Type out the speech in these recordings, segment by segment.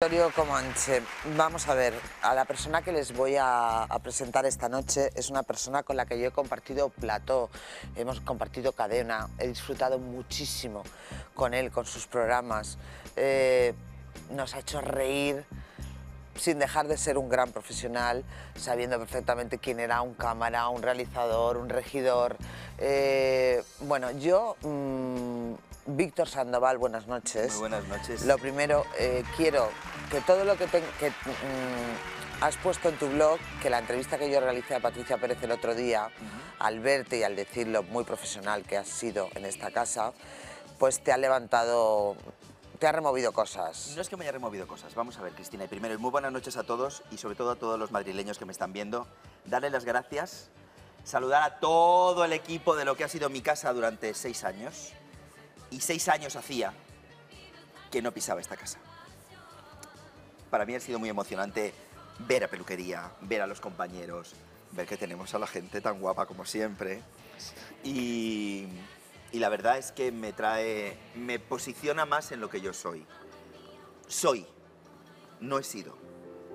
Laboratorio Comanche. Vamos a ver, a la persona que les voy a presentar esta noche es una persona con la que yo he compartido plató, hemos compartido cadena, he disfrutado muchísimo con él, con sus programas. Nos ha hecho reír sin dejar de ser un gran profesional, sabiendo perfectamente quién era un cámara, un realizador, un regidor. Bueno, yo... Víctor Sandoval, buenas noches. Muy buenas noches. Lo primero, quiero que todo lo que has puesto en tu blog, que la entrevista que yo realicé a Patricia Pérez el otro día, al verte y al decir lo muy profesional que has sido en esta casa, pues te ha levantado, te ha removido cosas. No es que me haya removido cosas, vamos a ver, Cristina. Y primero, muy buenas noches a todos y sobre todo a todos los madrileños que me están viendo. Darles las gracias, saludar a todo el equipo de lo que ha sido mi casa durante 6 años. Y 6 años hacía que no pisaba esta casa. Para mí ha sido muy emocionante ver a Peluquería, ver a los compañeros, ver que tenemos a la gente tan guapa como siempre. Y la verdad es que me posiciona más en lo que yo soy. Soy, no he sido.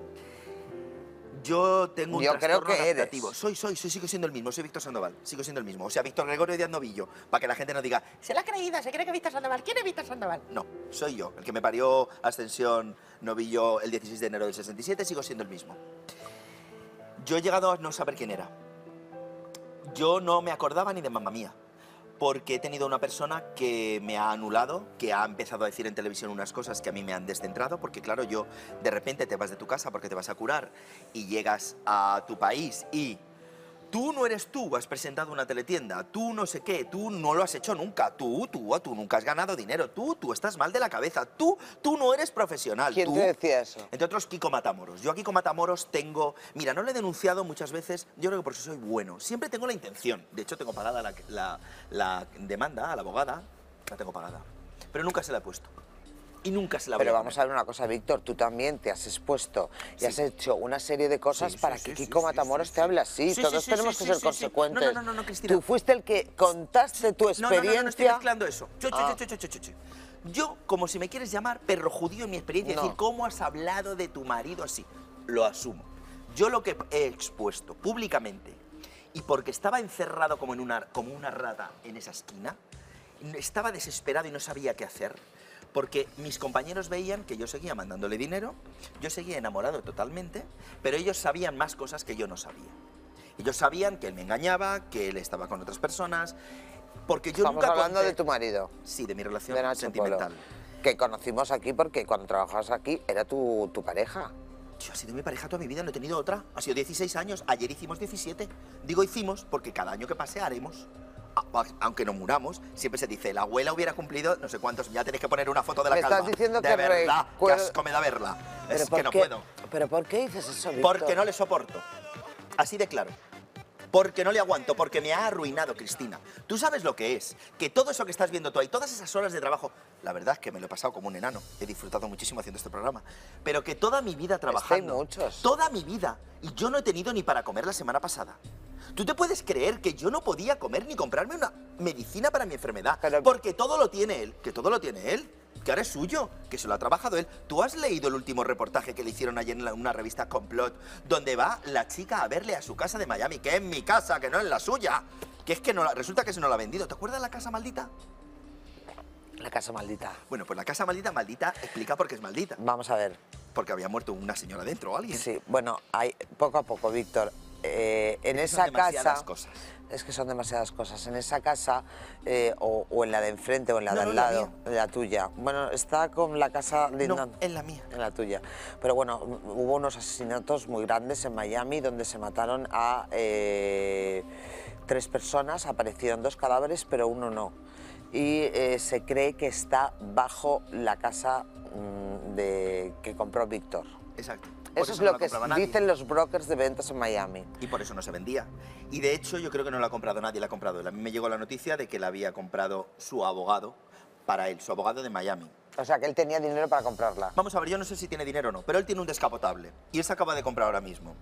Yo tengo un trastorno adaptativo. Sigo siendo el mismo, soy Víctor Sandoval, sigo siendo el mismo. O sea, Víctor Gregorio Díaz Novillo, para que la gente no diga, se la ha creído, se cree que Víctor Sandoval, ¿quién es Víctor Sandoval? No, soy yo, el que me parió Ascensión Novillo el 16 de enero del 67, sigo siendo el mismo. Yo he llegado a no saber quién era. Yo no me acordaba ni de Mamma Mía, porque he tenido una persona que me ha anulado, que ha empezado a decir en televisión unas cosas que a mí me han descentrado, porque claro, yo de repente te vas de tu casa porque te vas a curar y llegas a tu país y tú no eres tú, has presentado una teletienda, tú no sé qué, tú no lo has hecho nunca, tú nunca has ganado dinero, tú estás mal de la cabeza, tú no eres profesional. ¿Quién te decía eso? Entre otros, Kiko Matamoros. Yo a Kiko Matamoros tengo... Mira, no le he denunciado muchas veces, yo creo que por eso soy bueno. Siempre tengo la intención. De hecho, tengo pagada la demanda a la abogada, la tengo pagada. Pero nunca se la he puesto. Y nunca se la voy a poner. Pero vamos a ver una cosa, Víctor, tú también te has expuesto y has hecho una serie de cosas para que Kiko Matamoros te hable así. Todos tenemos que ser consecuentes. No, Cristina. Tú fuiste el que contaste tu experiencia. No estoy mezclando eso. Yo, como si me quieres llamar perro judío en mi experiencia, decir, ¿cómo has hablado de tu marido así? Lo asumo. Yo lo que he expuesto públicamente, y porque estaba encerrado como una rata en esa esquina, estaba desesperado y no sabía qué hacer. Porque mis compañeros veían que yo seguía mandándole dinero, yo seguía enamorado totalmente, pero ellos sabían más cosas que yo no sabía. Ellos sabían que él me engañaba, que él estaba con otras personas, porque yo nunca hablando de tu marido. Sí, de mi relación de Nacho sentimental. Polo, que conocimos aquí porque cuando trabajabas aquí era tu pareja. Yo ha sido mi pareja toda mi vida, no he tenido otra. Ha sido 16 años, ayer hicimos 17. Digo hicimos porque cada año que pase haremos. Aunque no muramos, siempre se dice, la abuela hubiera cumplido no sé cuántos, ya tenéis que poner una foto de la calva. Estás diciendo de verdad, que asco me da verla. Es que no puedo. ¿Pero por qué dices eso, Víctor? Porque no le soporto. Así de claro. Porque no le aguanto, porque me ha arruinado, Cristina. Tú sabes lo que es, que todo eso que estás viendo tú ahí, todas esas horas de trabajo, la verdad es que me lo he pasado como un enano, he disfrutado muchísimo haciendo este programa, pero que toda mi vida trabajando, toda mi vida, y yo no he tenido ni para comer la semana pasada. ¿Tú te puedes creer que yo no podía comer ni comprarme una medicina para mi enfermedad? Porque todo lo tiene él, que ahora es suyo, que se lo ha trabajado él. ¿Tú has leído el último reportaje que le hicieron ayer en una revista Complot, donde va la chica a verle a su casa de Miami, que es mi casa, que no es la suya? Que es que no, resulta que se nos la ha vendido. ¿Te acuerdas de la casa maldita? La casa maldita. Bueno, pues la casa maldita explica por qué es maldita. Vamos a ver. Porque había muerto una señora dentro o alguien. Sí, bueno, hay poco a poco, Víctor. En esa casa, es que son demasiadas cosas. En esa casa, o en la de enfrente o en la de al lado, en la tuya. Bueno, está con la casa lindando. No, en la mía. En la tuya. Pero bueno, hubo unos asesinatos muy grandes en Miami donde se mataron a 3 personas, aparecieron 2 cadáveres, pero uno no. Y se cree que está bajo la casa que compró Víctor. Exacto. Eso es lo que dicen los brokers de ventas en Miami. Y por eso no se vendía. Y de hecho yo creo que no la ha comprado nadie, la ha comprado él. A mí me llegó la noticia de que la había comprado su abogado para él, su abogado de Miami. O sea, que él tenía dinero para comprarla. Vamos a ver, yo no sé si tiene dinero o no, pero él tiene un descapotable. Y él se acaba de comprar ahora mismo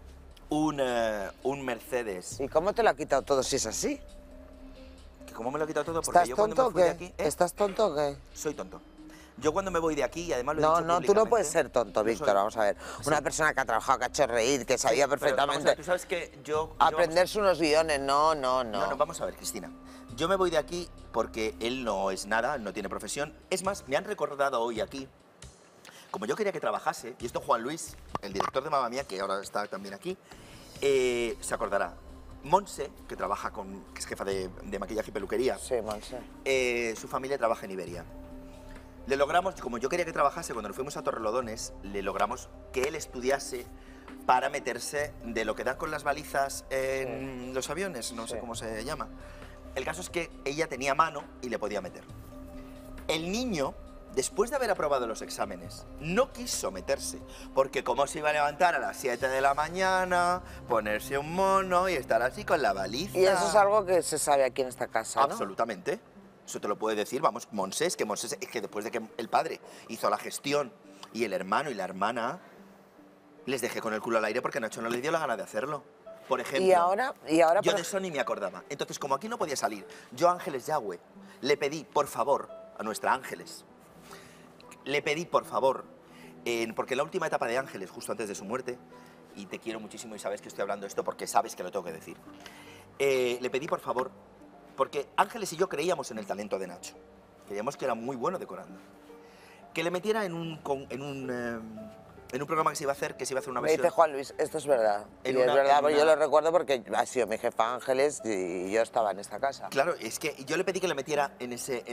un Mercedes. ¿Y cómo te lo ha quitado todo si es así? ¿Cómo me lo ha quitado todo? Porque ¿Estás tonto o qué? ¿Estás tonto o qué? Soy tonto. Yo cuando me voy de aquí, y además lo he No, dicho no, tú no públicamente, puedes ser tonto, no Víctor, soy- vamos a ver. Una persona que ha trabajado, que ha hecho reír, que sabía Pero, vamos a perfectamente ver, tú sabes que yo aprenderse unos guiones, no. No, vamos a ver, Cristina. Yo me voy de aquí porque él no es nada, no tiene profesión. Es más, me han recordado hoy aquí, como yo quería que trabajase, y esto Juan Luis, el director de Mamma Mía, que ahora está también aquí, se acordará. Monse, que trabaja que es jefa de maquillaje y peluquería, Sí, Monse. su familia trabaja en Iberia. Le logramos, como yo quería que trabajase, cuando nos fuimos a Torrelodones, le logramos que él estudiase para meterse de lo que dan con las balizas en los aviones, no sé cómo se llama. El caso es que ella tenía mano y le podía meter. El niño, después de haber aprobado los exámenes, no quiso meterse, porque cómo se iba a levantar a las 7 de la mañana, ponerse un mono y estar así con la baliza. Y eso es algo que se sabe aquí en esta casa, ¿no? Absolutamente. Eso te lo puede decir, vamos, Monse, es que después de que el padre hizo la gestión y el hermano y la hermana, les dejé con el culo al aire porque Nacho no le dio la gana de hacerlo. Por ejemplo, Y ahora yo de eso ni me acordaba. Entonces, como aquí no podía salir, yo a Ángeles Yagüe le pedí, por favor, a nuestra Ángeles, le pedí, por favor, porque en la última etapa de Ángeles, justo antes de su muerte, y te quiero muchísimo y sabes que estoy hablando de esto porque sabes que lo tengo que decir, le pedí, por favor, porque Ángeles y yo creíamos en el talento de Nacho, creíamos que era muy bueno decorando, que le metiera en un programa que se iba a hacer, una Me versión. dice Juan Luis, esto es verdad. Y es verdad, porque yo lo recuerdo porque ha sido mi jefa Ángeles y yo estaba en esta casa. Claro, es que yo le pedí que le metiera en ese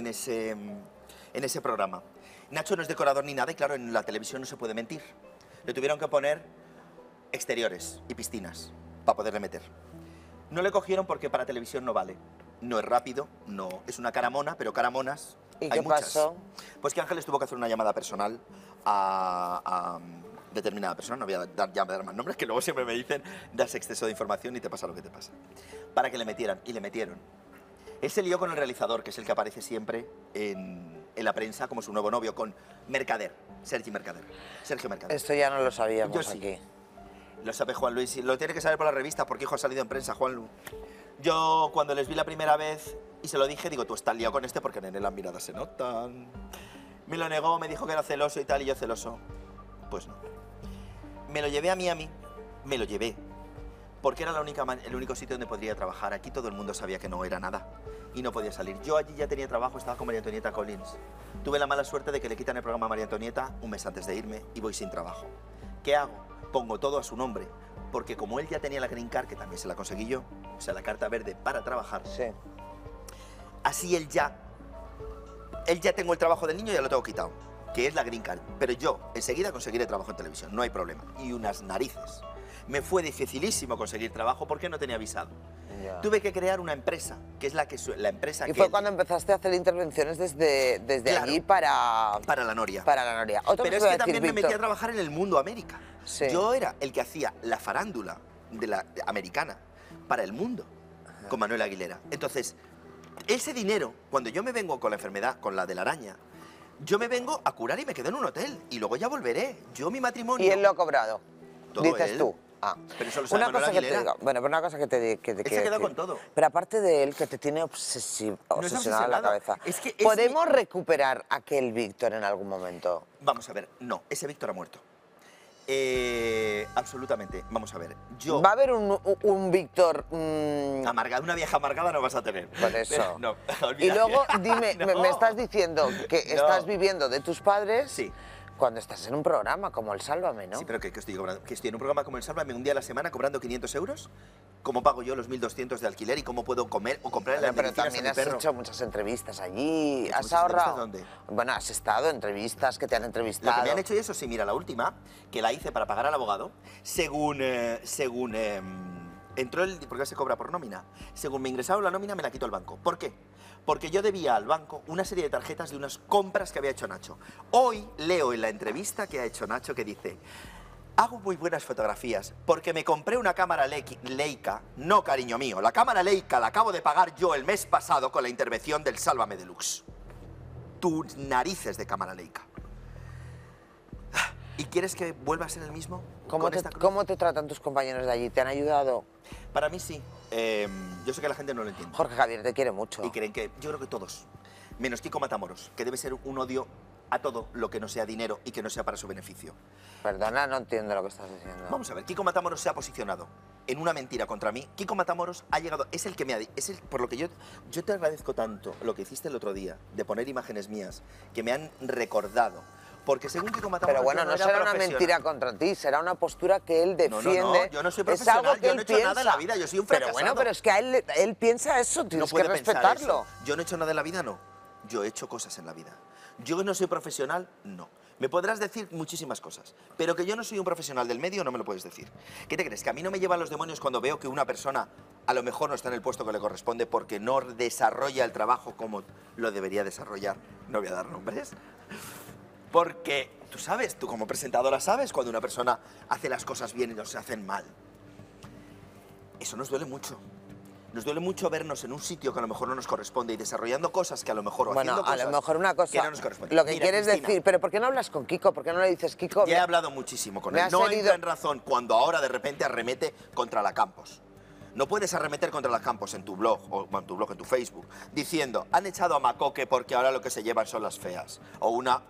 programa. Nacho no es decorador ni nada y claro, en la televisión no se puede mentir. Le tuvieron que poner exteriores y piscinas para poderle meter. No le cogieron porque para televisión no vale. No es rápido, no es una cara mona, pero cara monas ¿Y hay qué muchas. pasó? Pues que Ángeles tuvo que hacer una llamada personal a determinada persona, no voy a dar más nombres, que luego siempre me dicen das exceso de información y te pasa lo que te pasa, para que le metieran, y le metieron. Él se lió con el realizador, que es el que aparece siempre en la prensa como su nuevo novio, con Mercader, Sergio Mercader. Esto ya no lo sabíamos Yo sí. aquí. Lo sabe Juan Luis, lo tiene que saber por la revista porque hijo ha salido en prensa, Juan Lu. Yo cuando les vi la primera vez y se lo dije, digo, tú estás liado con este porque en las miradas se notan. Me lo negó, me dijo que era celoso y tal, y yo celoso. Pues no. Me lo llevé a Miami, me lo llevé, porque era el único sitio donde podría trabajar. Aquí todo el mundo sabía que no era nada y no podía salir. Yo allí ya tenía trabajo, estaba con María Antonieta Collins. Tuve la mala suerte de que le quitan el programa a María Antonieta un mes antes de irme y voy sin trabajo. ¿Qué hago? Pongo todo a su nombre, porque como él ya tenía la Green Card, que también se la conseguí yo, o sea, la carta verde para trabajar, Sí. así él ya tengo el trabajo del niño y ya lo tengo quitado, que es la Green Card. Pero yo enseguida conseguiré trabajo en televisión, no hay problema. Y unas narices. Me fue dificilísimo conseguir trabajo porque no tenía visado. Ya. Tuve que crear una empresa, que es la empresa Y que... fue cuando empezaste a hacer intervenciones desde Claro. allí para la Noria. la Noria. Otra Pero es cosa que iba a decir, también me metí Víctor. a trabajar en el mundo América. Sí. Yo era el que hacía la farándula de la americana para el mundo, con Manuel Aguilera. Entonces, ese dinero, cuando yo me vengo con la enfermedad, con la de la araña, yo me vengo a curar y me quedo en un hotel. Y luego ya volveré. Yo mi matrimonio... Y él lo ha cobrado. Todo Dices él. tú. Ah. Pero eso lo sabe Una Manuel cosa que te Aguilera. digo, bueno, pero una cosa que te Él se quiero ha quedado decir. con todo. Pero aparte de él, que te tiene obsesionada la cabeza, Es que es ¿podemos recuperar aquel Víctor en algún momento? Vamos a ver, no, ese Víctor ha muerto. Absolutamente, vamos a ver. Yo... ¿Va a haber un Víctor Amargada, una vieja amargada no vas a tener. por eso? No, olvídate. Y luego, dime, No. me estás diciendo que No. estás viviendo de tus padres Sí. cuando estás en un programa como el Sálvame, ¿no? Sí, pero que estoy cobrando, que estoy en un programa como el Sálvame un día a la semana cobrando 500 euros. ¿Cómo pago yo los 1.200 de alquiler y cómo puedo comer o comprar Bueno, las pero medicinas también a mi has perro? hecho muchas entrevistas allí. ¿Hecho ¿Has muchas entrevistas ahorrado? dónde? Bueno, has estado en entrevistas que te han Lo entrevistado. que me han hecho y eso sí, mira, la última, que la hice para pagar al abogado, según entró el... porque se cobra por nómina. Según me ingresaron la nómina, me la quitó el banco. ¿Por qué? Porque yo debía al banco una serie de tarjetas de unas compras que había hecho Nacho. Hoy leo en la entrevista que ha hecho Nacho que dice: hago muy buenas fotografías porque me compré una cámara Leica. No, cariño mío, la cámara Leica la acabo de pagar yo el mes pasado con la intervención del Sálvame Deluxe. Tus narices de cámara Leica. ¿Y quieres que vuelva a ser el mismo? ¿Cómo te tratan tus compañeros de allí? ¿Te han ayudado? Para mí sí. Yo sé que la gente no lo entiende. Jorge Javier te quiere mucho. Y creen que, yo creo que todos, menos Kiko Matamoros, que debe ser un odio a todo lo que no sea dinero y que no sea para su beneficio. Perdona, no entiendo lo que estás diciendo. Vamos a ver, Kiko Matamoros se ha posicionado en una mentira contra mí. Kiko Matamoros ha llegado, es el que me ha... por lo que yo te agradezco tanto lo que hiciste el otro día, de poner imágenes mías, que me han recordado. Porque según Kiko Matamoros... Pero bueno, no será una mentira contra ti, será una postura que él defiende. No, yo no soy profesional, yo no he hecho nada en la vida, yo soy un fracasado. Pero bueno, pero es que él piensa eso, tienes que respetarlo. Yo no he hecho nada en la vida, no. Yo he hecho cosas en la vida. Yo no soy profesional, no. Me podrás decir muchísimas cosas, pero que yo no soy un profesional del medio no me lo puedes decir. ¿Qué te crees? ¿Que a mí no me llevan los demonios cuando veo que una persona a lo mejor no está en el puesto que le corresponde porque no desarrolla el trabajo como lo debería desarrollar? No voy a dar nombres. Porque tú sabes, tú como presentadora sabes cuando una persona hace las cosas bien y no se hacen mal. Eso nos duele mucho. Nos duele mucho vernos en un sitio que a lo mejor no nos corresponde y desarrollando cosas que a lo mejor o haciendo cosas a lo mejor una cosa que no nos corresponde. Lo que Mira, quieres Cristina, decir, pero ¿por qué no hablas con Kiko? ¿Por qué no le dices Kiko? Ya he hablado muchísimo con él. No entra en razón cuando ahora de repente arremete contra la Campos. No puedes arremeter contra la Campos en tu blog, en tu Facebook, diciendo, han echado a Macoque porque ahora lo que se llevan son las feas. O una,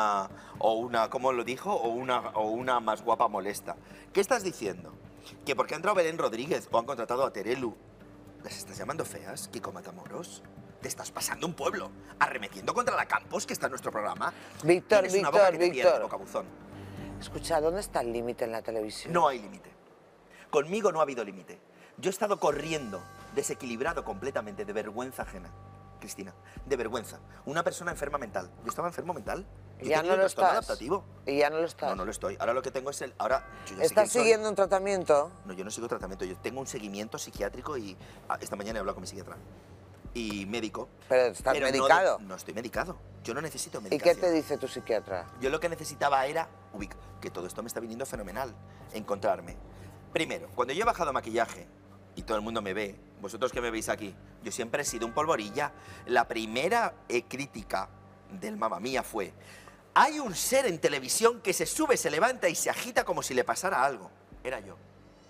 ¿cómo lo dijo? O una más guapa molesta. ¿Qué estás diciendo? Que porque ha entrado Belén Rodríguez o han contratado a Terelu, ¿las estás llamando feas, Kiko Matamoros? Te estás pasando un pueblo, arremetiendo contra la Campos, que está en nuestro programa. Víctor, Víctor. Bocabuzón. Escucha, ¿dónde está el límite en la televisión? No hay límite. Conmigo no ha habido límite. Yo he estado corriendo, desequilibrado completamente, de vergüenza ajena, Cristina, de vergüenza. Una persona enferma mental. Yo estaba enfermo mental. Ya no lo estás. Adaptativo. Y ya no lo estás. No, no lo estoy. Ahora lo que tengo es el... ¿Estás siguiendo un tratamiento? No, yo no sigo tratamiento. Yo tengo un seguimiento psiquiátrico y esta mañana he hablado con mi psiquiatra. Y médico. ¿Pero estás medicado? No estoy medicado. Yo no necesito medicación. ¿Y qué te dice tu psiquiatra? Yo lo que necesitaba era... que todo esto me está viniendo fenomenal. Encontrarme. Primero, cuando yo he bajado maquillaje y todo el mundo me ve, vosotros que me veis aquí, yo siempre he sido un polvorilla. La primera crítica del Mamma Mía fue: hay un ser en televisión que se sube, se levanta y se agita como si le pasara algo. Era yo.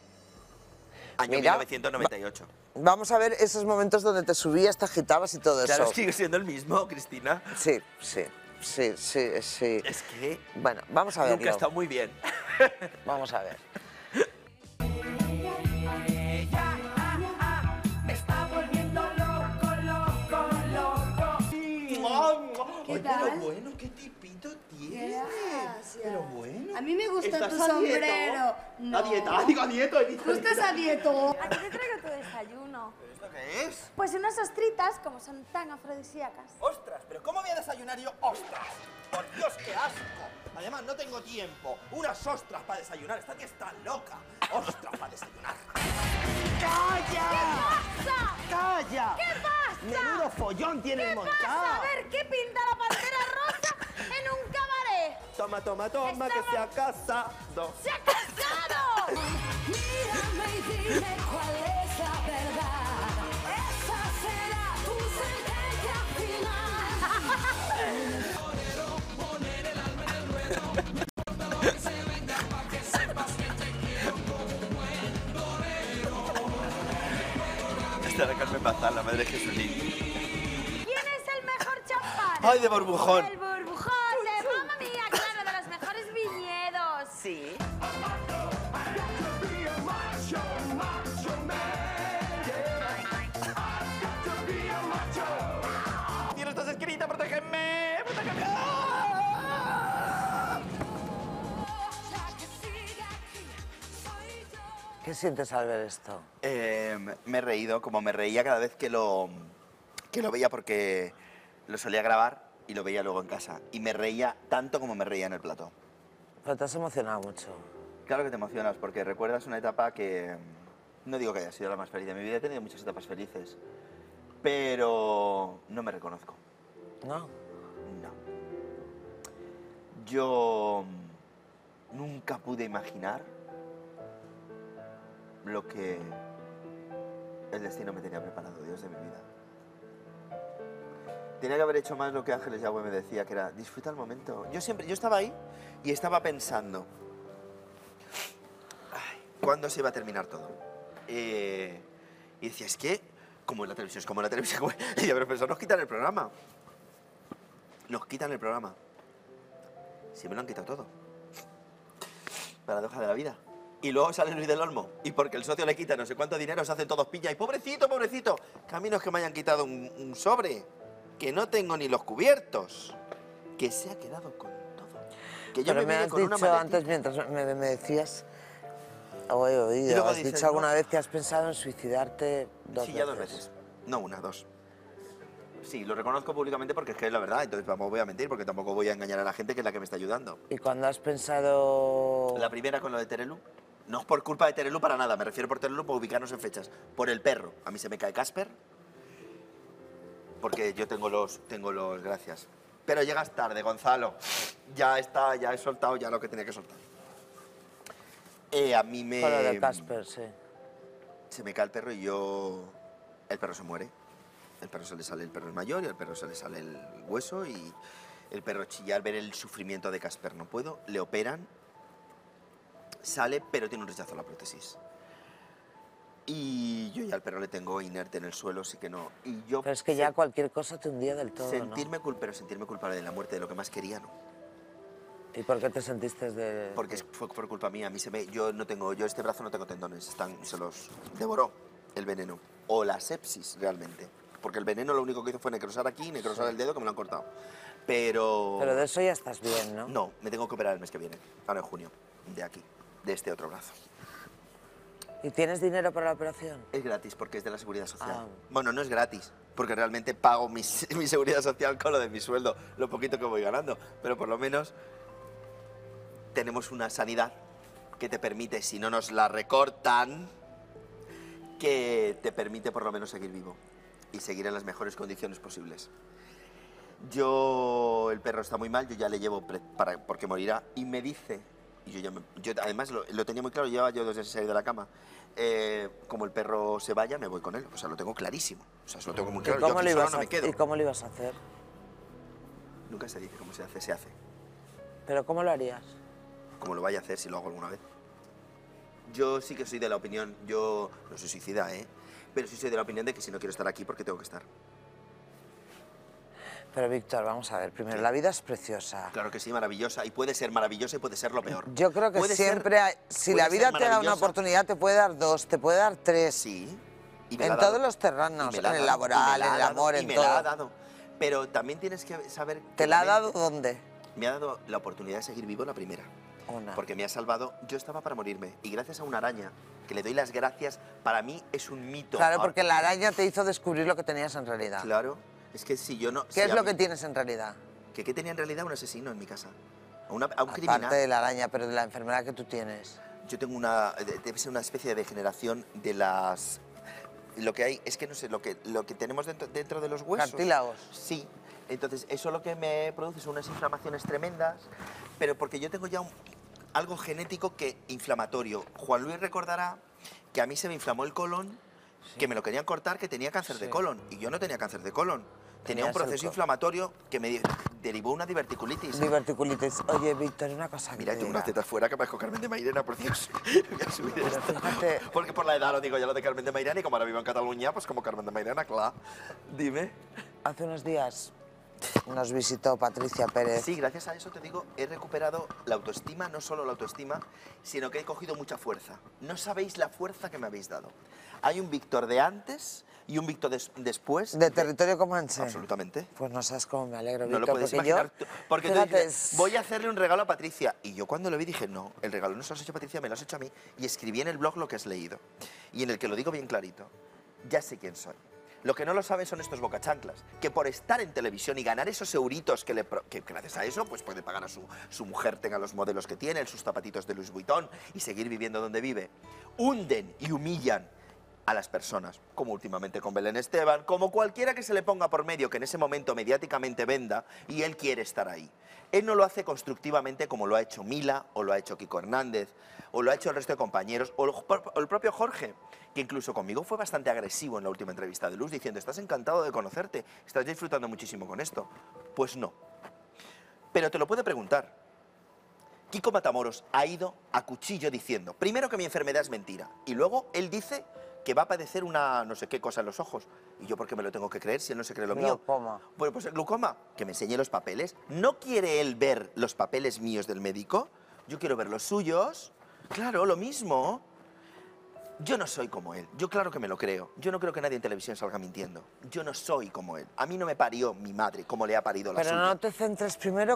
Año 1998. Vamos a ver esos momentos donde te subías, te agitabas y todo eso. Claro, sigue siendo el mismo, Cristina. Sí. Es que... Bueno, vamos a verlo. Nunca ha estado muy bien. Vamos a ver. ¿Qué tal? Pero bueno, qué tipito tienes. Gracias. Pero bueno. A mí me gusta ¿Estás tu a sombrero. Dieto? ¿A dieta? Digo, a dieto. ¿Tú estás a dieto? Aquí te traigo tu desayuno. ¿Pero esto qué es? Pues unas ostritas, como son tan afrodisíacas. ¡Ostras! ¿Pero cómo voy a desayunar yo ostras? ¡Por Dios, qué asco! Además, no tengo tiempo. Unas ostras para desayunar. Esta tía está loca. ¡Ostras para desayunar! ¡Calla! ¿Qué pasa? ¡Calla! ¿Qué pasa? ¡Menudo follón tienes ¿Qué montado! pasa? A ver, ¿qué pinta la pantera rosa en un cabaret? Toma, que se ha casado. ¡Se ha casado! Mírame y dime cuál es la verdad. Esa será tu sentencia final. Poner el alma en el ruedo. Lo que se venga para que sepas que te quiero como un buen torero. Esta era Carmen Bazán, la madre de Jesulín. ¿Quién es el mejor champán? ¡Ay, de burbujón! El burbujón de Mamma Mía, claro, de los mejores viñedos. Sí. ¡Tienes estás escrita! ¡Protégenme! ¡Protégenme! ¿Qué sientes al ver esto? Me he reído como me reía cada vez que lo veía, porque lo solía grabar y lo veía luego en casa. Y me reía tanto como me reía en el plató. Pero te has emocionado mucho. Claro que te emocionas, porque recuerdas una etapa que... No digo que haya sido la más feliz de mi vida, he tenido muchas etapas felices. Pero no me reconozco. ¿No? No. Yo nunca pude imaginar lo que el destino me tenía preparado, Dios de mi vida. Tenía que haber hecho más lo que Ángeles Yagüe me decía, que era disfruta el momento. Yo estaba ahí y estaba pensando, ¿cuándo se iba a terminar todo? Y decía, es que, como en la televisión, es como en la televisión. Y decía, pero nos quitan el programa. Nos quitan el programa. Si me lo han quitado todo. Paradoja de la vida. Y luego sale Luis del Olmo. Y porque el socio le quita no sé cuánto dinero, se hacen todos piña. Y pobrecito, pobrecito. Que a mí no es que me hayan quitado un sobre. Que no tengo ni los cubiertos. Que se ha quedado con todo. Que yo Pero me vine has con una dicho maletita. antes, mientras me decías... O he oído, luego has dices, dicho alguna no. vez que has pensado en suicidarte dos Sí, veces. ya 2 veces. No una, 2. Sí, lo reconozco públicamente porque es que es la verdad. Entonces tampoco voy a mentir porque tampoco voy a engañar a la gente que es la que me está ayudando. ¿Y cuando has pensado...? La primera con lo de Terelu. No es por culpa de Terelu para nada. Me refiero por Terelu por ubicarnos en fechas. Por el perro. A mí se me cae Casper. Porque yo tengo los gracias. Pero llegas tarde, Gonzalo. Ya está, ya he soltado ya lo que tenía que soltar. A mí me... Con lo de Casper, sí. Se me cae el perro y yo... El perro se muere. El perro se le sale, el perro es mayor y al perro se le sale el hueso y el perro chilla al ver el sufrimiento de Casper. No puedo, le operan, sale, pero tiene un rechazo a la prótesis. Y yo ya al perro le tengo inerte en el suelo, así que no. Y yo Pero es que ya cualquier cosa te hundía del todo, sentirme culpable de la muerte de lo que más quería, no. ¿no? ¿Y por qué te sentiste de...? Porque fue por culpa mía. A mí yo este brazo no tengo tendones, se los devoró el veneno. O la sepsis, realmente. Porque el veneno lo único que hizo fue necrosar aquí, necrosar el dedo, que me lo han cortado. Pero... Pero de eso ya estás bien, ¿no? No, me tengo que operar el mes que viene, ahora en junio, de aquí, de este otro brazo. ¿Y tienes dinero para la operación? Es gratis porque es de la Seguridad Social. Ah. Bueno, no es gratis, porque realmente pago mi Seguridad Social con lo de mi sueldo, lo poquito que voy ganando. Pero por lo menos tenemos una sanidad que te permite, si no nos la recortan, que te permite por lo menos seguir vivo y seguir en las mejores condiciones posibles. El perro está muy mal, yo ya le llevo porque morirá y me dice, y yo además lo tenía muy claro, llevaba yo 2 días sin salir de la cama, como el perro se vaya, me voy con él, o sea, lo tengo clarísimo, o sea, lo tengo muy claro, yo aquí solo no me quedo. ¿Y cómo lo ibas a hacer? Nunca se dice cómo se hace, se hace. ¿Pero cómo lo harías? Como lo vaya a hacer si lo hago alguna vez. Yo sí que soy de la opinión, yo no soy suicida, pero sí soy de la opinión de que si no quiero estar aquí, ¿por qué tengo que estar? Pero Víctor, vamos a ver, primero, la vida es preciosa. Claro que sí, maravillosa, y puede ser maravillosa y puede ser lo peor. Yo creo que Puede siempre ser- hay... Si puede la vida ser te da una maravillosa. oportunidad, te puede dar 2, te puede dar 3. Sí. Y me En la ha dado. todos los terrenos, Y me en la ha el dado, laboral, y me la en ha el dado, amor, y en me todo. la ha dado. Pero también tienes que saber... ¿Te que la ha también dado dónde? Me ha dado la oportunidad de seguir vivo la primera. Una. Porque me ha salvado, yo estaba para morirme, y gracias a una araña, que le doy las gracias, para mí es un mito. Claro, Ahora- porque la araña te hizo descubrir lo que tenías en realidad. Claro, es que si yo no... ¿Qué es lo que tienes en realidad? ¿Qué tenía en realidad un asesino en mi casa? A un criminal. Aparte de la araña, pero de la enfermedad que tú tienes. Yo tengo debe ser una especie de degeneración de las... Lo que hay, es que no sé, lo que tenemos dentro de los huesos. Cartílagos. Sí. Entonces, eso lo que me produce son unas inflamaciones tremendas, pero porque yo tengo ya algo genético inflamatorio. Juan Luis recordará que a mí se me inflamó el colon, que me lo querían cortar, que tenía cáncer de colon. Y yo no tenía cáncer de colon. Tenía un Tenías el proceso inflamatorio que me derivó una diverticulitis. Diverticulitis. Oye, Víctor, una cosa que Mira, te tengo unas diga. tetas fuera que parezco Carmen de Mairena, por Dios. Voy a subir esto. fíjate- Porque por la edad lo digo ya lo de Carmen de Mairena y como ahora vivo en Cataluña, pues como Carmen de Mairena, claro. Dime. Hace unos días nos visitó Patricia Pérez. Sí, gracias a eso te digo, he recuperado la autoestima, no solo la autoestima, sino que he cogido mucha fuerza. No sabéis la fuerza que me habéis dado. Hay un Víctor de antes y un Víctor después. ¿De territorio comanche? Absolutamente. Pues no sabes cómo me alegro, No Víctor, lo puedes porque imaginar. yo... Porque tú fíjate, dices, voy a hacerle un regalo a Patricia. Y yo cuando lo vi dije, no, el regalo no se lo has hecho a Patricia, me lo has hecho a mí. Y escribí en el blog lo que has leído. Y en el que lo digo bien clarito. Ya sé quién soy. Lo que no lo saben son estos bocachanclas, que por estar en televisión y ganar esos euritos que gracias a eso pues puede pagar a su mujer, tenga los modelos que tiene, sus zapatitos de Louis Vuitton y seguir viviendo donde vive, hunden y humillan a las personas, como últimamente con Belén Esteban, como cualquiera que se le ponga por medio que en ese momento mediáticamente venda y él quiere estar ahí. Él no lo hace constructivamente como lo ha hecho Mila, o lo ha hecho Kiko Hernández, o lo ha hecho el resto de compañeros, o el propio Jorge, que incluso conmigo fue bastante agresivo en la última entrevista de Luz, diciendo, estás encantado de conocerte, estás disfrutando muchísimo con esto. Pues no. Pero te lo puede preguntar. Kiko Matamoros ha ido a cuchillo diciendo, primero que mi enfermedad es mentira, y luego él dice que va a padecer una no sé qué cosa en los ojos. ¿Y yo por qué me lo tengo que creer si él no se cree lo mío? Glaucoma. Bueno, pues el glaucoma, que me enseñe los papeles. ¿No quiere él ver los papeles míos del médico? Yo quiero ver los suyos. Claro, lo mismo. Yo no soy como él. Yo claro que me lo creo. Yo no creo que nadie en televisión salga mintiendo. Yo no soy como él. A mí no me parió mi madre como le ha parido la Pero suya. no te centres primero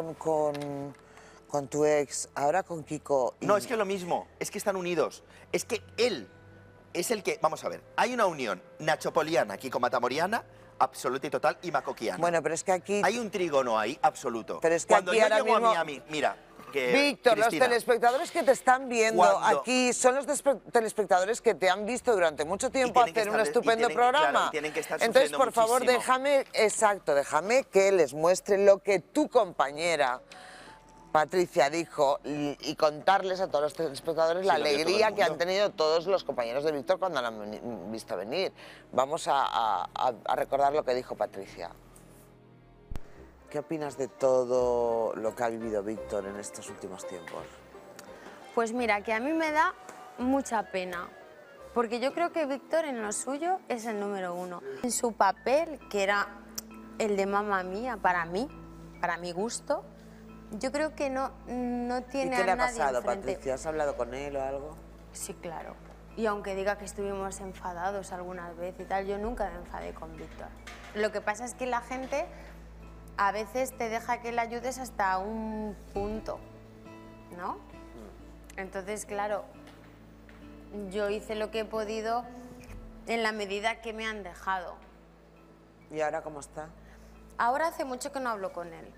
con tu ex, ahora con Kiko. No, es que es lo mismo. Es que están unidos. Es que él es el que... Vamos a ver. Hay una unión nachopoliana, Kiko Matamoriana, absoluta y total, y macoquiana. Bueno, pero es que aquí... Hay un trígono ahí absoluto. Pero es que Cuando aquí yo ahora llego mismo- a Miami, mira... Que, Víctor, los Cristina, telespectadores que te están viendo Cuando- aquí son los telespectadores que te han visto durante mucho tiempo tienen que hacer un estar- y estupendo tienen- programa. claro, y tienen que estar Entonces, sufriendo por favor, muchísimo. déjame que les muestre lo que tu compañera Patricia dijo y contarles a todos los telespectadores la Sí, lo vio todo el alegría que han mundo. tenido todos los compañeros de Víctor cuando la han visto venir. Vamos a recordar lo que dijo Patricia. ¿Qué opinas de todo lo que ha vivido Víctor en estos últimos tiempos? Pues mira, que a mí me da mucha pena, porque yo creo que Víctor en lo suyo es el número uno. En su papel, que era el de mamá mía, para mí, para mi gusto, yo creo que no ¿Y tiene qué le a ha nadie pasado, enfrente. Patricia? ¿Has hablado con él o algo? Sí, claro. Y aunque diga que estuvimos enfadados algunas veces y tal, yo nunca me enfadé con Víctor. Lo que pasa es que la gente a veces te deja que le ayudes hasta un punto, ¿no? Entonces, claro, yo hice lo que he podido en la medida que me han dejado. ¿Y ahora cómo está? Ahora hace mucho que no hablo con él.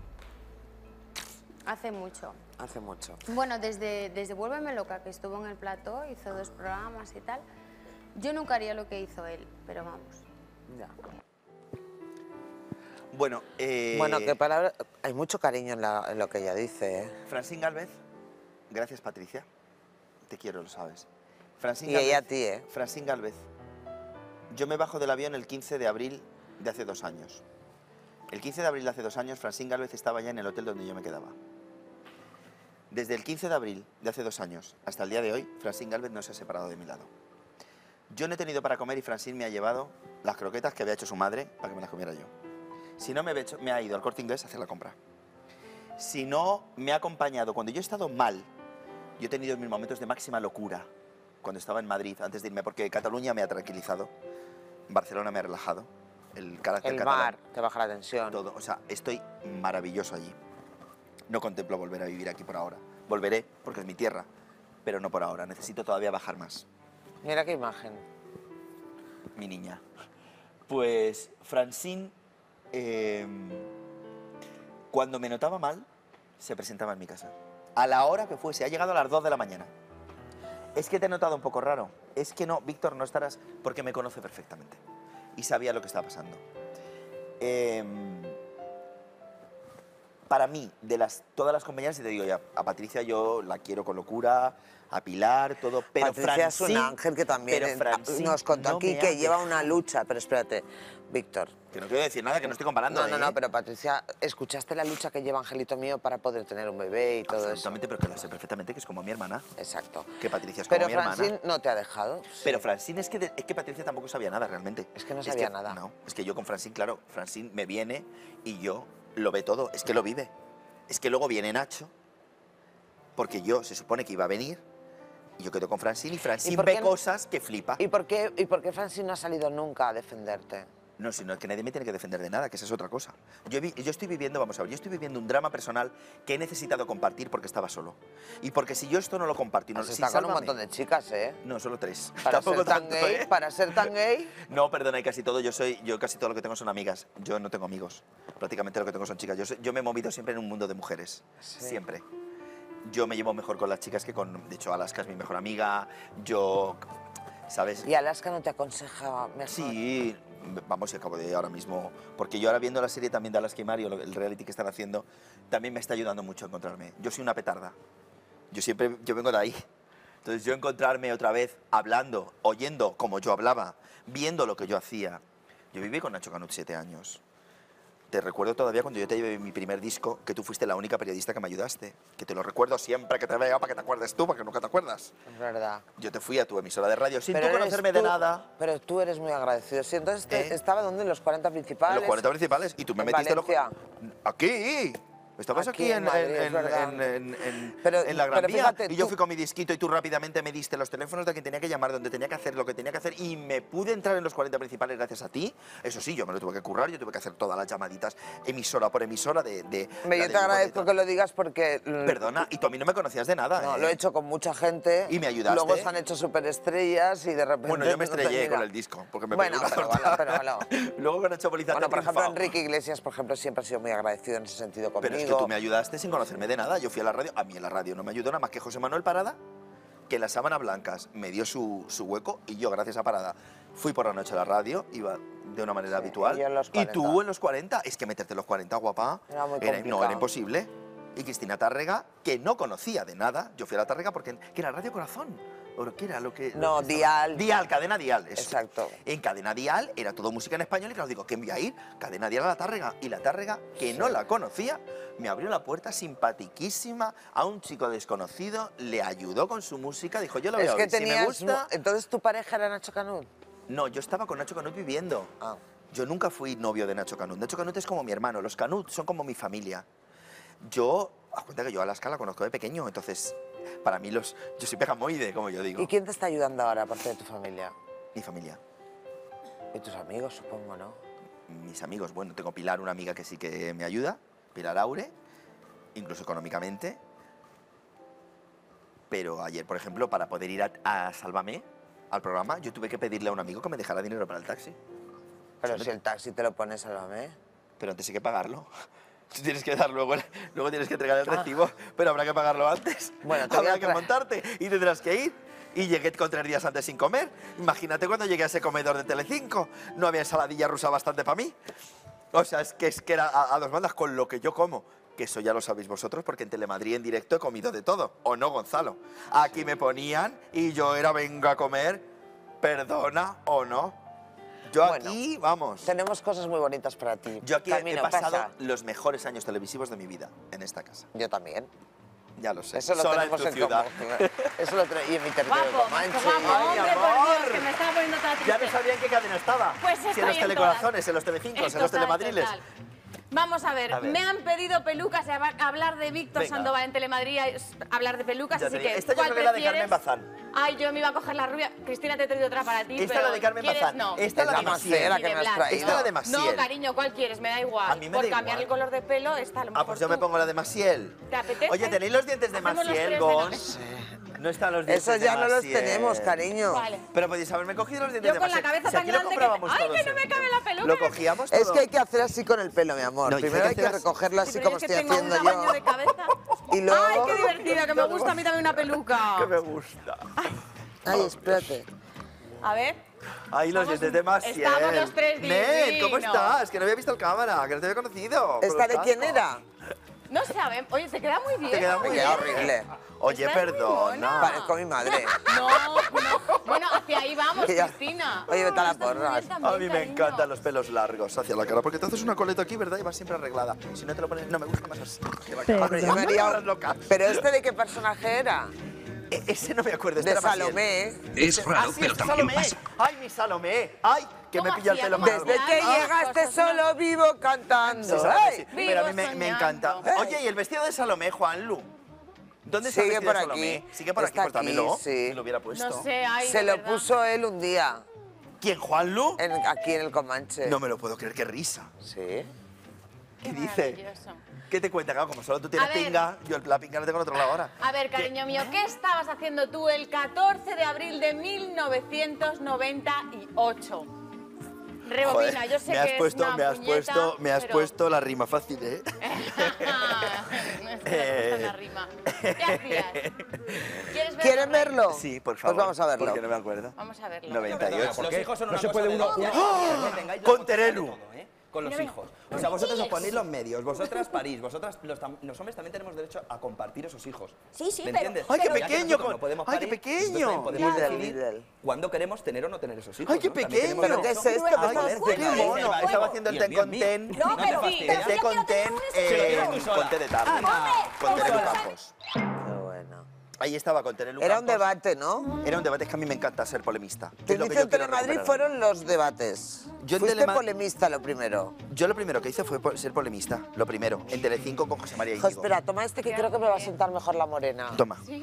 Hace mucho. Hace mucho. Bueno, desde Vuélveme Loca, que estuvo en el plató, hizo 2 programas y tal, yo nunca haría lo que hizo él, pero vamos. Ya. Bueno, Bueno, qué palabra... Hay mucho cariño en lo que ella dice, ¿eh? Francine Gálvez, gracias Patricia, te quiero, lo sabes. Francine Y ella a ti, ¿eh? Francine Gálvez, yo me bajo del avión el 15 de abril de hace 2 años. El 15 de abril de hace 2 años, Francine Gálvez estaba ya en el hotel donde yo me quedaba. Desde el 15 de abril de hace 2 años hasta el día de hoy, Francine Gálvez no se ha separado de mi lado. Yo no he tenido para comer y Francine me ha llevado las croquetas que había hecho su madre para que me las comiera yo. Si no, me ha ido al Corte Inglés a hacer la compra. Si no, me ha acompañado. Cuando yo he estado mal, yo he tenido mis momentos de máxima locura. Cuando estaba en Madrid, antes de irme, porque Cataluña me ha tranquilizado, Barcelona me ha relajado, el carácter El catalán, mar, te baja la tensión. todo. O sea, estoy maravilloso allí. No contemplo volver a vivir aquí por ahora. Volveré, porque es mi tierra, pero no por ahora. Necesito todavía bajar más. Mira qué imagen. Mi niña. Pues Francine, cuando me notaba mal, se presentaba en mi casa. A la hora que fuese, ha llegado a las 2 de la mañana. Es que te he notado un poco raro. Es que no, Víctor, no estarás, porque me conoce perfectamente. Y sabía lo que estaba pasando. Para mí, de todas las compañeras, y te digo ya, a Patricia yo la quiero con locura, a Pilar, todo, pero Patricia es un Francine- ángel que también pero Francine nos contó no aquí me que ha lleva una dejado. lucha. Pero espérate, Víctor. Que no quiero decir nada, que no estoy comparando. No, pero Patricia, ¿escuchaste la lucha que lleva Angelito mío para poder tener un bebé y todo eso? Absolutamente, pero que la sé perfectamente, que es como mi hermana. Exacto. Que Patricia es como Pero mi hermana. Francine no te ha dejado. Pero Francine, es que Patricia tampoco sabía nada realmente. Es que no sabía nada. No, es que yo con Francine, claro, Francine me viene y yo lo ve todo, es que lo vive. Es que luego viene Nacho, porque yo se supone que iba a venir, y yo quedo con Francine, y Francine por ve qué- cosas que flipa. ¿Y por qué Francine no ha salido nunca a defenderte? No, sino que nadie me tiene que defender de nada, que esa es otra cosa. Yo estoy viviendo, vamos a ver, yo estoy viviendo un drama personal que he necesitado compartir porque estaba solo. Y porque si yo esto no lo comparto y no Has si estado con un Sálvame- montón de chicas, ¿eh? No, solo 3. Para Tampoco ser tan tanto, gay, ¿eh? para ser tan gay. No, perdona, y casi todo, yo casi todo lo que tengo son amigas. Yo no tengo amigos. Prácticamente lo que tengo son chicas. Yo me he movido siempre en un mundo de mujeres. Sí. Siempre. Yo me llevo mejor con las chicas que con... De hecho, Alaska es mi mejor amiga. Yo... ¿Sabes? ¿Y Alaska no te aconseja mejor? Sí, vamos, y acabo de ahora mismo... Porque yo ahora viendo la serie también de Alaska y Mario, el reality que están haciendo, también me está ayudando mucho a encontrarme. Yo soy una petarda. Yo vengo de ahí. Entonces, yo encontrarme otra vez hablando, oyendo como yo hablaba, viendo lo que yo hacía. Yo viví con Nacho Canut 7 años. Te recuerdo todavía cuando yo te llevé mi primer disco, que tú fuiste la única periodista que me ayudaste. Que te lo recuerdo siempre que te veo, para que te acuerdes tú, porque nunca te acuerdas. Es verdad. Yo te fui a tu emisora de radio sin tú eres conocerme de tú- nada. Pero tú eres muy agradecido. Sí, entonces ¿Eh? estaba donde en los 40 principales. En los 40 principales. Y tú me en metiste Valencia. Aquí. Estabas aquí, en, Madrid, es en- verdad. en la Gran pero Vía. fíjate, Y yo tú- fui con mi disquito y tú rápidamente me diste los teléfonos de quien tenía que llamar, donde tenía que hacer lo que tenía que hacer y me pude entrar en los 40 principales gracias a ti. Eso sí, yo me lo tuve que currar, yo tuve que hacer todas las llamaditas emisora por emisora de Hombre, yo te agradezco que lo digas porque... Perdona, y tú a mí no me conocías de nada, No, ¿eh? lo he hecho con mucha gente. Y me ayudaste. Luego se han hecho superestrellas y de repente... Bueno, yo me no te estrellé mira. con el disco, porque me Bueno, pegué una pero torta. bueno, Luego con Nacho Polizarte Bueno, por he ejemplo, triunfado. Enrique Iglesias, por ejemplo, siempre ha sido muy agradecido en ese sentido conmigo. Pero es que tú me ayudaste sin conocerme de nada. Yo fui a la radio, a mí en la radio no me ayudó nada más que José Manuel Parada, que en las Sábanas Blancas me dio su hueco y yo, gracias a Parada, fui por la noche a la radio, iba de una manera habitual. y yo en los Y 40. tú en los 40, es que meterte en los 40, guapa, Era muy no, complicado. era imposible. Y Cristina Tárrega, que no conocía de nada, yo fui a la Tárrega porque que era Radio Corazón. ¿O qué era lo que...? No, lo que Dial. Dial, Cadena Dial, eso. Exacto. En Cadena Dial era todo música en español y claro, digo, ¿quién voy a ir? Cadena Dial a la Tárrega. Y la Tárrega, que no la conocía, me abrió la puerta simpatiquísima a un chico desconocido, le ayudó con su música, dijo, yo lo voy Es a que oír, si me tenías... gusta... Entonces tu pareja era Nacho Canut. No, yo estaba con Nacho Canut viviendo. Ah. Yo nunca fui novio de Nacho Canut. Nacho Canut es como mi hermano, los Canut son como mi familia. Yo, haz cuenta que yo a la escala conozco de pequeño, entonces, para mí yo soy pegamoide, como yo digo. ¿Y quién te está ayudando ahora, aparte de tu familia? Mi familia. Y tus amigos, supongo, ¿no? Mis amigos, bueno, tengo Pilar, una amiga que sí que me ayuda, Pilar Aure, incluso económicamente. Pero ayer, por ejemplo, para poder ir a Sálvame, al programa, yo tuve que pedirle a un amigo que me dejara dinero para el taxi. Pero si el taxi te lo pones, sálvame. Pero antes hay que pagarlo. Tú tienes que dar luego tienes que entregar el Ah. recibo, pero habrá que pagarlo antes. Bueno, te voy a habrá que traer- montarte y tendrás que ir. Y llegué con 3 días antes sin comer. Imagínate cuando llegué a ese comedor de Telecinco. No había ensaladilla rusa bastante para mí. O sea, es que era a dos bandas con lo que yo como. Que eso ya lo sabéis vosotros, porque en Telemadrid en directo he comido de todo. ¿O no, Gonzalo? Aquí me ponían y yo era venga a comer, perdona o no. Yo Bueno, aquí, vamos. Tenemos cosas muy bonitas para ti. Yo aquí Camino, he pasado pasa. los mejores años televisivos de mi vida, en esta casa. Yo también. Ya lo sé. Eso lo Sola tenemos en tu ciudad. común. Eso lo y en mi territorio de Guapo, Comanche. guapo, Ay, hombre, por amor. Dios, que me estaba poniendo toda Ya triste. no sabía en qué cadena estaba. Pues si en estoy los en telecorazones, en los telecincos, en los Total, telemadriles. total. Vamos a ver, A ver. me han pedido pelucas, hablar de Víctor Venga. Sandoval en Telemadrid, hablar de pelucas, Ya así te digo. que Esta yo ¿cuál creo que es la de prefieres? Carmen Bazán. Ay, yo me iba a coger la rubia. Cristina, te he traído otra para ti, Esta es pero la de Carmen ¿quieres? Bazán. No. Esta es la de Macera Maciel. que me has Blanc. traído. Esta es la de Maciel. No, cariño, ¿cuál quieres? Me da igual. A mí me Por da cambiar igual. el color de pelo, esta a lo Ah, mejor pues yo me tú. pongo la de Maciel. ¿Te apetece? Oye, ¿tenéis los dientes de Hacemos los Maciel, tres de Gons? No están los dientes Esos ya de no los Maciel. tenemos, cariño. Vale. Pero podéis haberme cogido los dientes Yo de con la Maciel. cabeza Si tan aquí lo grande que comprábamos ¡ay, todos que no me en- cabe la peluca! Lo cogíamos todo. Es que hay que hacer así con el pelo, mi amor. No, y Primero hay que hacer así. recogerlo así Sí, pero como es que estoy tengo haciendo un tamaño yo. de cabeza. Y luego... ¡Ay, qué divertido! Que me gusta a mí también una peluca. Que me gusta. Ay, espérate. A ver. Ahí los Estamos- dientes de Maciel. estamos los tres Nen, ¿cómo divinos. estás? Que no había visto el cámara, que no te había conocido. ¿Esta de Por quién tanto. era? No saben. Oye, te queda muy bien. Te queda muy Me bien. queda horrible. Oye, Estás muy perdona. mona. Parezco a mi madre. No, no. Bueno, hacia ahí vamos, Que ya- Cristina. Oye, vete a la Estás muy porra. bien también, A mí me cariño. encantan los pelos largos hacia la cara, porque te haces una coleta aquí, ¿verdad? Y vas siempre arreglada. Si no te lo pones, no me gusta más así. Que va a acabar. Hombre, yo me haría... Las locas. ¿Pero este de qué personaje era? Ese no me acuerdo. Este De era Maciel. Salomé. Es raro, Ah, sí, pero este también Salomé. pasa. ¡Ay, mi Salomé! ¡Ay, que me ¿Cómo pilla el hacía? pelo ¿Cómo mal! Desde que Ah, llegaste cosas, ¿no? solo vivo cantando. Sí, Salomé, ¡Ey! sí. Vivo Pero a mí me soñando. encanta. ¡Ey! Oye, ¿y el vestido de Salomé, Juanlu? ¿Dónde está el Sigue vestido por de Salomé? aquí. Sigue por aquí, Está pues dámelo. aquí, sí. Y lo hubiera puesto. No sé, ay, Se de lo verdad. puso él un día, ¿Quién, Juanlu? aquí en el Comanche. No me lo puedo creer, qué risa. Sí. ¿Qué Qué dice? maravilloso. ¿Qué te cuenta? Claro, como solo tú tienes A ver. pinga, yo la pinga la tengo en otro lado ahora. A ver, cariño mío, ¿qué estabas haciendo tú el 14 de abril de 1998? Rebobina, Joder, yo sé me has que puesto, es una me has puñeta, puesto, me has pero- puesto la rima fácil, ¿eh? No es que me gusta la rima. ¿Qué hacías? ¿Quieres verlo? ¿Quieren verlo? Sí, por favor. Pues vamos a verlo. Porque no me acuerdo. Vamos a verlo. 98. Los hijos son no se puede uno... Con Terelu. con los hijos. O sea, vosotros os ponéis los medios, vosotras parís, vosotras, los hombres también tenemos derecho a compartir esos hijos. Sí, sí, ¿Me pero- entiendes? ¡Ay, qué Ya que pequeño! nosotros no podemos ¡Ay, qué parir, pequeño! nosotros podemos Lidl, decidir Lidl. cuándo queremos tener o no tener esos hijos. ¡Ay, qué ¿no? También pequeño! tenemos ¿Pero qué es derecho esto? a ¿Qué tener estás ese ¡Qué haciendo? hijo. mono! Estaba haciendo el Mío, ten con mío. ten. No, te pero fastidies. El té con ten con té de tarde. Con Terelu Campos. Qué bueno. Ahí estaba con Terelu Era un Campos. debate, ¿no? Era un debate, es que a mí me encanta ser polemista. Tu Es lo que inicio yo en quiero Telemadrid recuperar. fueron los debates. Yo en Fuiste Telema- polemista lo primero. Yo lo primero que hice fue ser polemista, lo primero, en Telecinco con José María Hijo, Íñigo. espera, toma este que creo que me va a sentar mejor la morena. Toma. Sí.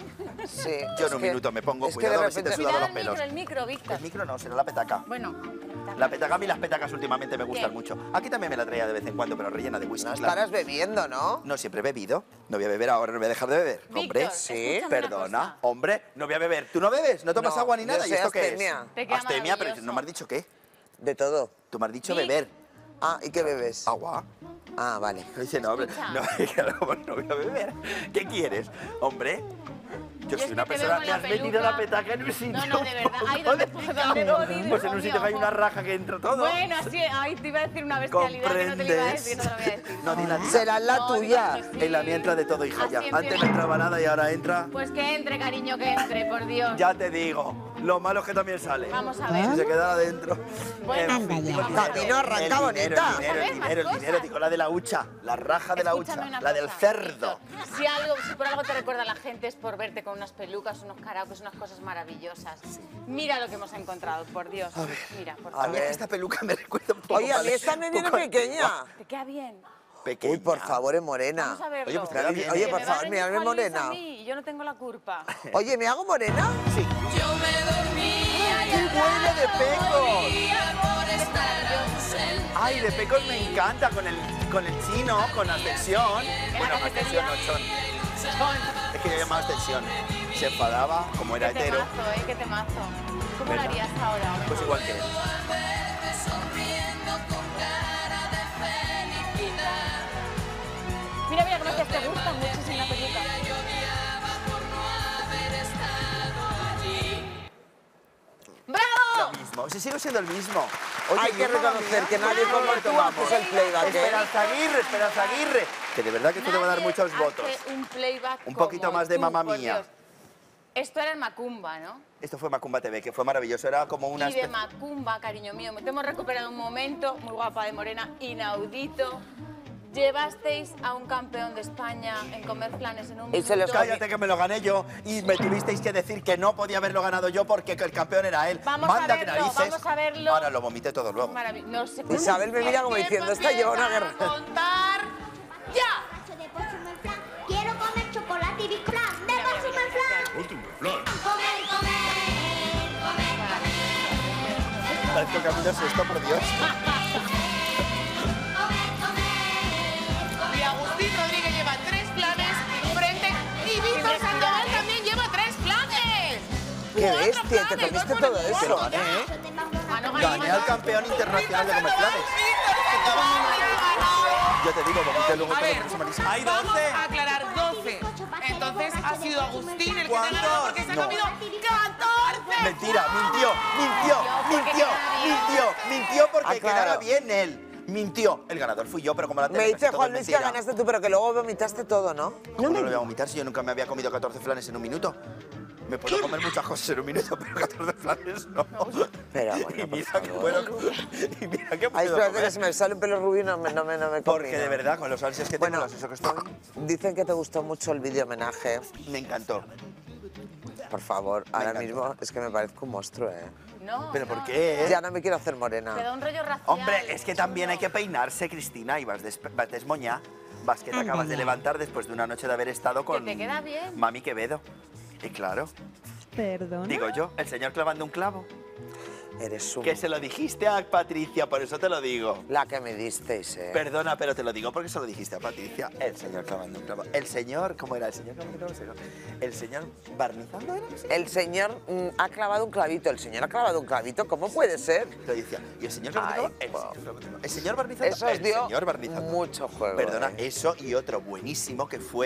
Yo es en un que- minuto me pongo, es que de cuidado, a ver si te repente- sudan Cuidado los pelos. el micro, Víctor. El micro no, será la petaca. Bueno, La petaca, a mí las petacas últimamente me gustan ¿Qué? mucho. Aquí también me la traía de vez en cuando, pero rellena de whisky. No claro. estarás bebiendo, ¿no? No siempre he bebido. No voy a beber ahora, no voy a dejar de beber. Víctor, Hombre, sí, escúchame una perdona. cosa. Hombre, no voy a beber. ¿Tú no bebes? ¿No tomas No, agua ni yo nada? ¿Y soy esto qué astemia. es? Te queda Astemia, pero maravilloso. no me has dicho qué. De todo. Tú me has dicho Vic. beber. Ah, ¿y qué bebes? Agua. Ah, vale. Dice, no, hombre, Escucha. no, no voy a beber. ¿Qué quieres? Hombre, yo es soy que una te veo persona con que la has metido peluca. la petaca en un sitio. No, no, de verdad. un Ay, poco ¿dónde delicado. puedo? Pues en un sitio que hay una raja que entra todo. Bueno, así, ay, te iba a decir una bestialidad que no te la iba a decir, no te la voy a decir. No, di la tía. Será la No, tuya. digo que sí. En la mía entra de todo, hija, Así ya. empieza. Antes no entraba nada y ahora entra. Pues que entre, cariño, que entre, por Dios. Ya te digo, lo malo es que también sale. Vamos a ver. Si se queda adentro. Bueno, En fin, digo, el ya. Camino arranca bonita. el Joder, dinero, más cosas. digo la de la hucha, la raja de la Escúchame hucha, una la del cosa, cerdo. Víctor. Si por algo te recuerda a la gente es por verte con unas pelucas, unos karaokes, unas cosas maravillosas. Mira lo que hemos encontrado, por Dios. Mira, por A favor. mí es que esta peluca me recuerda un poco. Oye, a mí ¿vale? esta me viene Poco- pequeña. Te queda bien. Pequeña. Uy, por favor, es morena. Vamos a verlo. Oye, pues queda bien. Oye, Que por me va a favor, reñir mírame Juan Luis morena. a mí, y yo no tengo la culpa. Oye, ¿me hago morena? Sí. Yo me dormía y ¡Qué bueno de pecos! por estar ausente. Ay, de pecos me encanta con el chino, con Ascensión. Bueno, Ascensión no son. Es que yo llamaba Ascensión. Se enfadaba, como era Qué hetero, temazo, qué temazo. ¿Cómo lo ¿Verdad? harías ahora? pues igual que él. Sonriendo con cara de felicidad. Mira, mira, cómo te gusta muchísimo la peluca. Yo odiaba por no haber estado allí. ¡Bravo! Lo mismo, si sigo siendo el mismo. Oye, Hay que y mamma reconocer mía, que nadie ¿cómo como lo tú tomamos? haces el playback, ¿eh? Esperanza Aguirre. Que de verdad que esto te va a dar Nadie muchos hace votos. un playback Un poquito como más de tú, Mamma por Mía. Dios. Esto era el Macumba, ¿no? Esto fue Macumba TV, que fue maravilloso. Era como una Y de especie... Macumba, cariño mío, te hemos recuperado un momento muy guapa de morena, inaudito. Llevasteis a un campeón de España en comer flanes en un Y se los minuto. Cállate que me lo gané yo y me tuvisteis que decir que no podía haberlo ganado yo porque el campeón era él. Vamos a Manda verlo, que narices. vamos a verlo. Ahora lo vomité todo luego. No sé Isabel me mira como diciendo, esta lleva una guerra. ¡Contar ya! De Consumer Flan. Quiero comer chocolate y Big Flan. De Consumer Flan. Comer, comer, comer. Parece que a mí no es esto, por Dios. Y Agustín Rodríguez lleva 3 flanes frente y Víctor Sandoval también lleva 3 flanes. ¡Qué bestia! ¿Te comiste todo Que lo eso? gané, ¿eh? Ah, no, Gané al campeón internacional de comer flanes. Yo te digo, vomité luego A todo ver, por eso malísimo. hay 12. Vamos a aclarar 12. Entonces ha sido Agustín el que te ha ganado porque se ha No. comido 14. Mentira, mintió porque Ah, claro. quedara bien él. Mintió. El ganador fui yo, pero como la tele Me casi dice todo Juan es Luis que mentira. ganaste tú, pero que luego vomitaste todo, ¿no? ¿Cómo no lo voy a vomitar si yo nunca me había comido 14 flanes en un minuto? Me puedo comer muchas cosas en un minuto, pero 14 flanes no. Pero Y bueno, por mira que favor. puedo y mira que Ay, puedo espérate que comer. se me sale un pelo rubio y no me Porque combina. de verdad, con los ansias que tengo, Bueno, los eso que estoy, dicen que te gustó mucho el vídeo homenaje. me encantó. Por favor, ahora encantó. mismo es que me parezco un monstruo, ¿eh? No, ¿Pero no. por qué? Ya no me quiero hacer Te da morena. un rollo racial. Hombre, es que también hay que peinarse, Cristina, y vas desmoñá. Vas que te acabas de levantar después de una noche de haber estado con te queda bien. Mami Quevedo. Y claro, Perdona. digo yo, el señor clavando un clavo. Eres un... Que se lo dijiste a Patricia, por eso te lo digo. La que me disteis, ¿eh? Perdona, pero te lo digo porque se lo dijiste a Patricia. El señor clavando un clavo. El señor, ¿cómo era? El señor clavando un clavo. El señor barnizando era. El señor ha clavado un clavito. El señor ha clavado un clavito. ¿Cómo puede ser? Lo decía. Y el señor clavando un Ay, clavo. El señor clavando un clavo. El señor barnizando. Eso os el dio señor barnizando. mucho juego. Perdona, ¿eh? eso y otro buenísimo que fue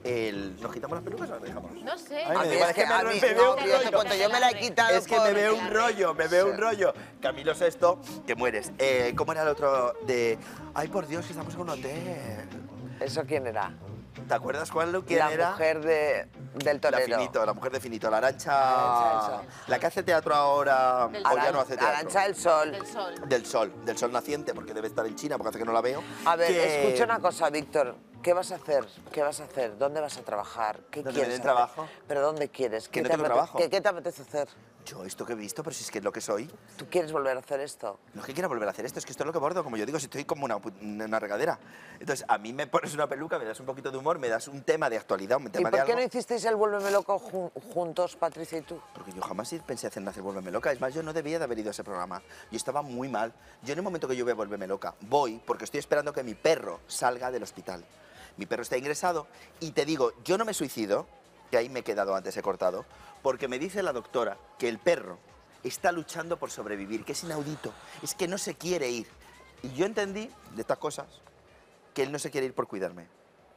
¿Nos quitamos las pelucas o las dejamos? No sé. Ay, A me mí da igual, es que me a mí, veo no, un yo te rollo. cuento, yo me la he quitado Es que me veo un por- rollo, me veo un rollo. Camilo VI, que mueres. ¿Cómo era el otro de... Ay, por Dios, que estamos en un hotel. ¿Eso quién era? ¿Te acuerdas quién La era? mujer del torero. La Finito, la mujer de Finito, la Arancha... Arantxa del Sol. La que hace teatro ahora, Del o ya no hace teatro. Arantxa del Sol. Del sol. Del sol naciente, porque debe estar en China, porque hace que no la veo. A ver, que- escucha una cosa, Víctor. ¿Qué vas a hacer? ¿Qué vas a hacer? ¿Dónde vas a trabajar? ¿Qué ¿Dónde me quieres den hacer? trabajo? ¿Pero dónde quieres? Que no te tengo trabajo. ¿Qué te apetece hacer? Yo esto que he visto, pero si es que es lo que soy. ¿Tú quieres volver a hacer esto? No es que quiera volver a hacer esto, es que esto es lo que bordo, como yo digo, si estoy como una regadera. Entonces, a mí me pones una peluca, me das un poquito de humor, me das un tema de actualidad, un ¿Y tema de por qué algo. no hicisteis el Vuélveme Loco juntos, Patricia y tú? Porque yo jamás pensé hacer nacer Vuélveme Loca. Es más, yo no debía de haber ido a ese programa. Yo estaba muy mal. Yo en el momento que yo voy a Vuélveme Loca, voy porque estoy esperando que mi perro salga del hospital. Mi perro está ingresado y te digo, yo no me suicido, que ahí me he quedado antes, he cortado, porque me dice la doctora que el perro está luchando por sobrevivir, que es inaudito, es que no se quiere ir. Y yo entendí de estas cosas que él no se quiere ir por cuidarme.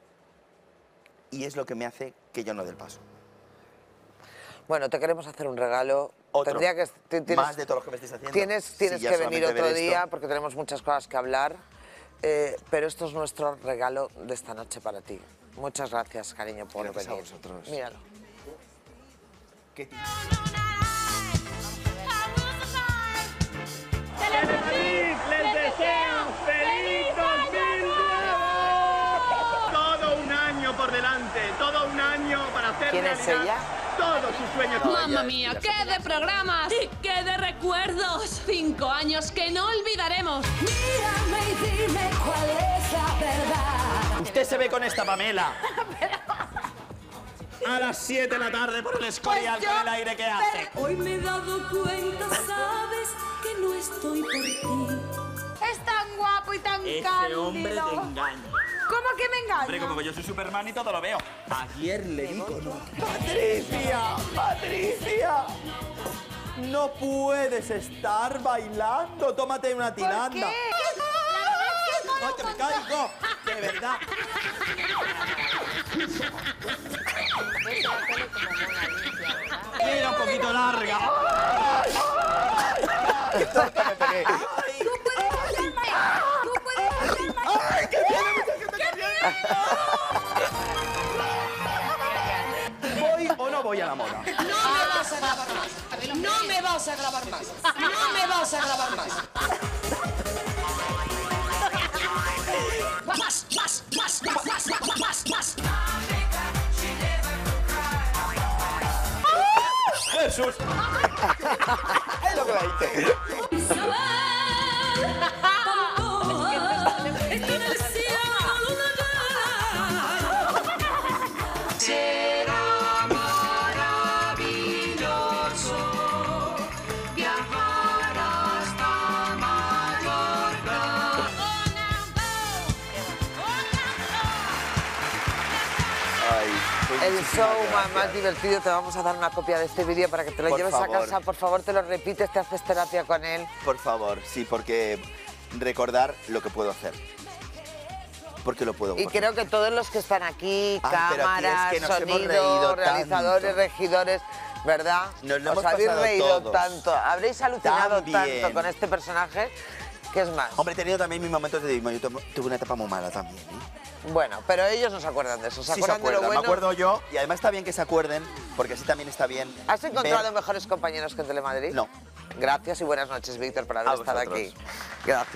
Y es lo que me hace que yo no dé el paso. Bueno, te queremos hacer un regalo. Otro. Tendría que... Más de todos los que me estáis haciendo. Tienes Si ya que venir solamente otro ver esto. día porque tenemos muchas cosas que hablar. Pero esto es nuestro regalo de esta noche para ti. Muchas gracias, cariño, por Gracias a venir. vosotros. Míralo. ¿Qué? Les deseo feliz 2009. Todo un año por delante, todo un año para hacer ¿Quién es realidad ella? todos sus sueños. ¡Mamma mía! ¡Qué de programas! ¡Y qué de recuerdos! 5 años que no olvidaremos. Mírame y dime cuál es la verdad. Usted se ve con esta Pamela. A las 7 de la tarde por el Escorial con el aire que hace. Hoy me he dado cuenta, sabes, que no estoy por ti. Es tan guapo y tan Ese cándido. hombre te engaña. ¿Cómo que me engaña? Hombre, como que yo soy Superman y todo lo veo. Ayer le di con Patricia, Patricia. No puedes estar bailando. Tómate una tiranda. ¿Por qué? ¡Ay, que me caigo! De verdad. Mira un poquito larga. ¡Qué tonta me pegué! ¡Tú puedes hacerme! ¡Tú puedes hacerme! ¡Ay, que tiene mucha gente que ¿Voy o no voy a la moda? No me vas a grabar más. No me vas a grabar más. No me vas a grabar más. ¡Jesús! Es lo que me dice. En el cielo Será maravilloso viajar hasta Mallorca. Ay, pues El muchísimas show gracias. más divertido, te vamos a dar una copia de este vídeo para que te lo Por lleves favor. a casa. Por favor, te lo repites, te haces terapia con él. Por favor, sí, porque recordar lo que puedo hacer. Porque lo puedo Y hacer. creo que todos los que están aquí, Ay, pero aquí es cámaras, que nos hemos sonido, reído realizadores, tanto. regidores, ¿verdad? Nos lo Os hemos habéis pasado reído todos. tanto, habréis alucinado Tan bien. tanto con este personaje, que es más. Hombre, he tenido también mis momentos de... Yo tuve una etapa muy mala también, ¿eh? Bueno, pero ellos no se acuerdan de eso, se Sí, acuerdan de lo bueno. me acuerdo yo. Y además está bien que se acuerden, porque así también está bien. ¿Has encontrado ver- mejores compañeros que en Telemadrid? No. Gracias y buenas noches, Víctor, por haber A estado vosotros. aquí. Gracias.